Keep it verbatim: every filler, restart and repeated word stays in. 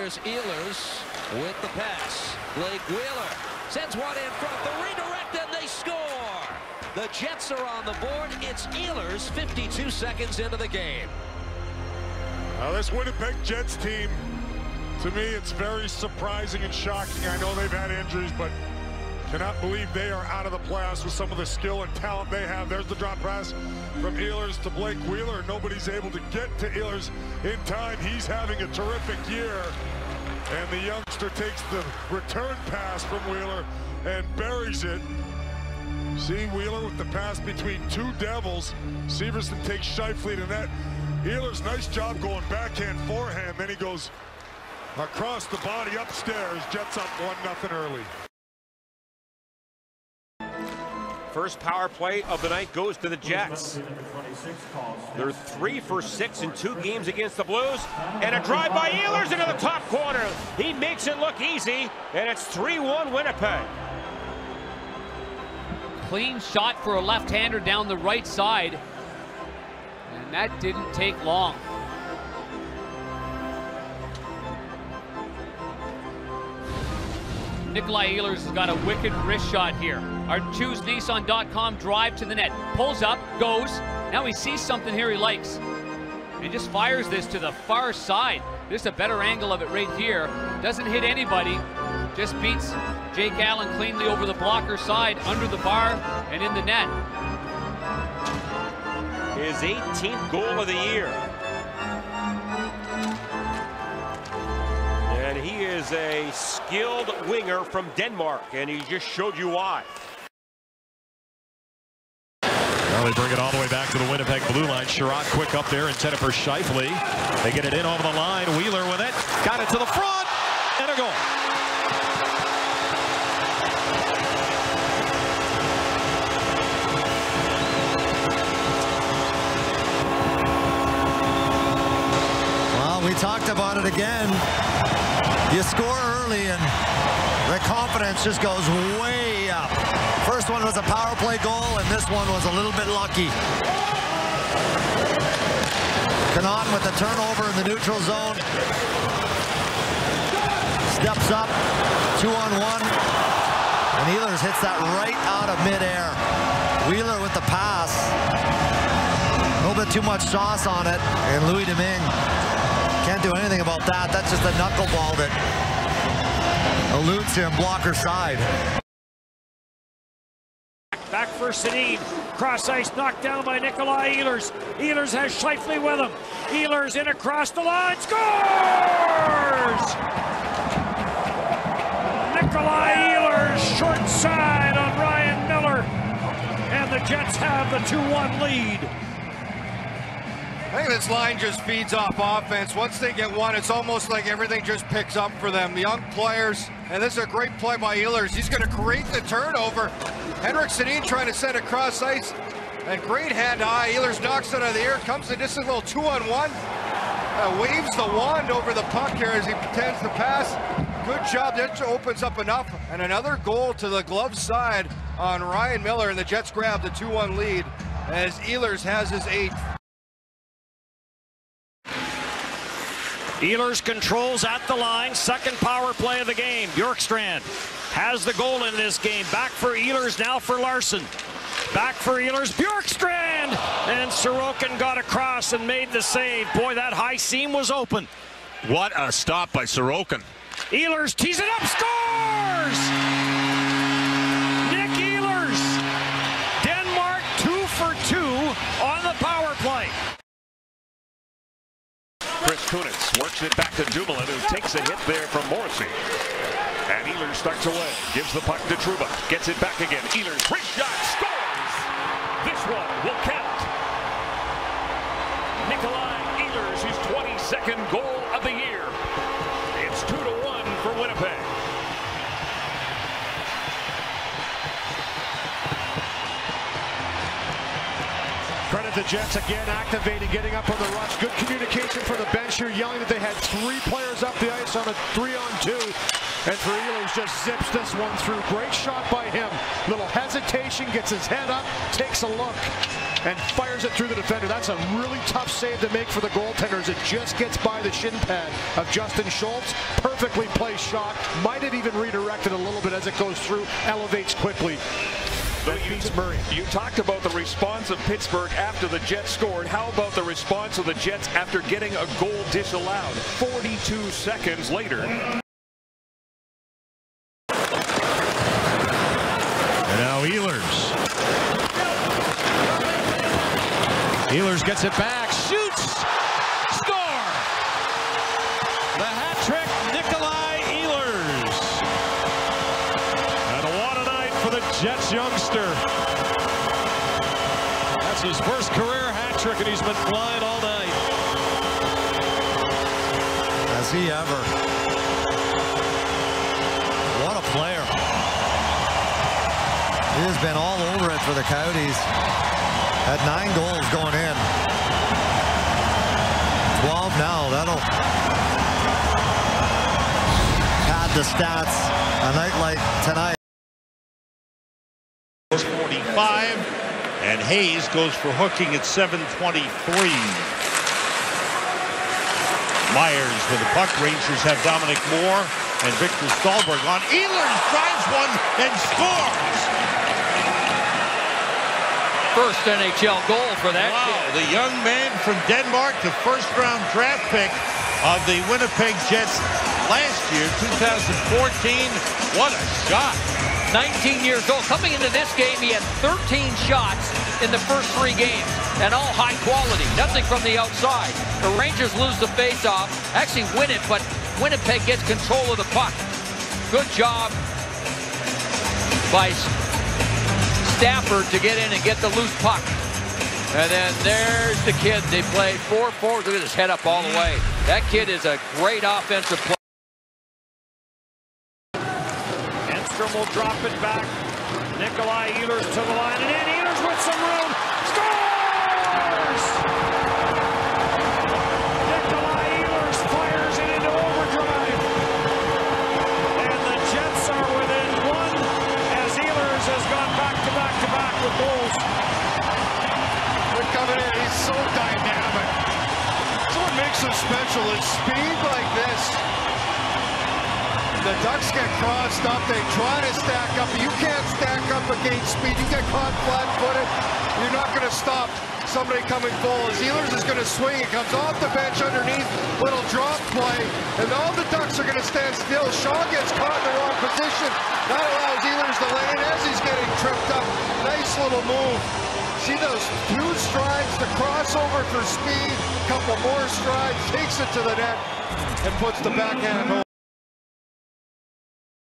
Here's Ehlers with the pass. Blake Wheeler sends one in front. The redirect, and they score. The Jets are on the board. It's Ehlers fifty-two seconds into the game. Now this Winnipeg Jets team, to me, it's very surprising and shocking. I know they've had injuries, but cannot believe they are out of the playoffs with some of the skill and talent they have. There's the drop pass from Ehlers to Blake Wheeler. Nobody's able to get to Ehlers in time. He's having a terrific year. And the youngster takes the return pass from Wheeler and buries it. See Wheeler with the pass between two Devils. Severson takes Scheifele to net. Ehlers, nice job going backhand, forehand. Then he goes across the body upstairs. Jets up one nothing early. First power play of the night goes to the Jets. They're three for six in two games against the Blues. And a drive by Ehlers into the top corner. He makes it look easy, and it's three one Winnipeg. Clean shot for a left-hander down the right side. And that didn't take long. Nikolaj Ehlers has got a wicked wrist shot here. Our choose nissan dot com drive to the net. Pulls up, goes. Now he sees something here he likes. And just fires this to the far side. This is a better angle of it right here. Doesn't hit anybody. Just beats Jake Allen cleanly over the blocker side, under the bar, and in the net. His eighteenth goal of the year. And he is a skilled winger from Denmark, and he just showed you why. Well, they bring it all the way back to the Winnipeg blue line. Sherrod quick up there, intended for Scheifele. They get it in over the line. Wheeler with it. Got it to the front. And a goal. Well, we talked about it again. You score early and the confidence just goes way up. First one was a power play goal, and this one was a little bit lucky. Canon with the turnover in the neutral zone. Steps up, two on one. And Ehlers hits that right out of midair. Wheeler with the pass. A little bit too much sauce on it, and Louis Domingue can't do anything about that. That's just a knuckleball that eludes him, blocker side. Back for Sedin. Cross ice knocked down by Nikolaj Ehlers. Ehlers has Scheifele with him. Ehlers in across the line. Scores! Nikolaj Ehlers short side on Ryan Miller. And the Jets have the two one lead. I think this line just feeds off offense. Once they get one, it's almost like everything just picks up for them. The young players, and this is a great play by Ehlers. He's going to create the turnover. Henrik Sedin trying to set across ice, and great hand-eye. Ehlers knocks it out of the air, comes to just a little two-on-one. Uh, waves the wand over the puck here as he pretends to pass. Good job. That opens up enough, and another goal to the glove side on Ryan Miller, and the Jets grab the two one lead as Ehlers has his eighth. Ehlers controls at the line. Second power play of the game. Bjorkstrand has the goal in this game. Back for Ehlers, now for Larson. Back for Ehlers, Bjorkstrand! And Sorokin got across and made the save. Boy, that high seam was open. What a stop by Sorokin. Ehlers tees it up, scores! Nick Ehlers. Denmark two for two on the power play. Chris Kunitz works it back to Dumoulin, who takes a hit there from Morrissey. And Ehlers starts away, gives the puck to Trouba, gets it back again. Ehlers, wrist shot, scores! This one will count. Nikolaj Ehlers, his twenty-second goal of the year. It's two to one for Winnipeg. Credit the Jets again, activating, getting up on the rush. Good communication for the bench here, yelling that they had three players up the ice on a three on two. And for Ehlers, just zips this one through. Great shot by him. Little hesitation, gets his head up, takes a look. and fires it through the defender. That's a really tough save to make for the goaltenders. It just gets by the shin pad of Justin Schultz. Perfectly placed shot. Might have even redirected a little bit as it goes through, elevates quickly. So you, you talked about the response of Pittsburgh after the Jets scored. How about the response of the Jets after getting a goal disallowed forty-two seconds later? And now Ehlers. Ehlers gets it back, shoots, score! The hat trick, Nikolaj Ehlers. And what a night for the Jets youngster. That's his first career hat trick, and he's been flying all night. Has he ever? What a player. He has been all over it for the Coyotes. Had nine goals going in. twelve now. That'll pad the stats a night like tonight. forty-five, and Hayes goes for hooking at seven twenty-three. Myers with the puck. Rangers have Dominic Moore and Victor Stahlberg on. Ehlers drives one and scores. First N H L goal for that Wow, kid. the young man from Denmark, the first round draft pick of the Winnipeg Jets last year, two thousand fourteen. What a shot. nineteen years old. Coming into this game, he had thirteen shots in the first three games, and all high quality. Nothing from the outside. The Rangers lose the faceoff, actually win it, but Winnipeg gets control of the puck. Good job by Stafford to get in and get the loose puck. And then there's the kid. They play four forwards. Look at his head up all the way. That kid is a great offensive player. Enstrom will drop it back. Nikolaj Ehlers to the line, and in Ehlers with some room. Scores! Nikolaj Ehlers fires it into overdrive. And the Jets are within one as Ehlers has gone back to back to back with goals. They're coming in. He's so dynamic. That's what makes him special. It's speed like this. The Ducks get crossed up. They try to stack up. You can't stack up against speed. You get caught flat-footed. You're not going to stop somebody coming full. As Ehlers is going to swing. It comes off the bench underneath. Little drop play. And all the Ducks are going to stand still. Shaw gets caught in the wrong position. That allows Ehlers to lay in as he's getting tripped up. Nice little move. See those two strides, the crossover for speed. Couple more strides. Takes it to the net and puts the backhand home.